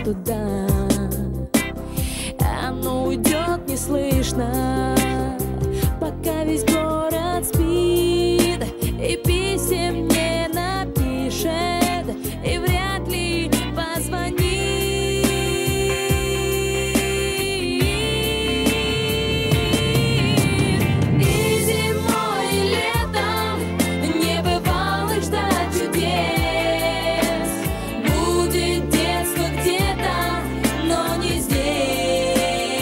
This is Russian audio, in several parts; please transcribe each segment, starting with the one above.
туда. Оно уйдет неслышно, пока весь город спит, и писем не напишет, и вряд ли позвонит. И зимой, и летом не бывало ждать чудес. Будет детство где-то, но не здесь.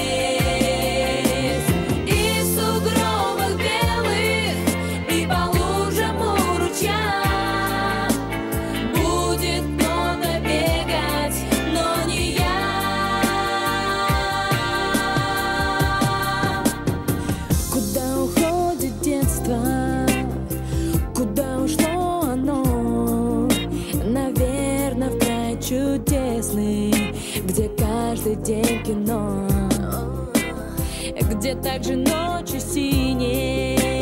И в сугробах белых, и по лужам у ручья будет много бегать, но не я. Куда уходит детство? Куда ушло оно? Наверное, в край чудесный, где каждый день кино, где также ночи синие,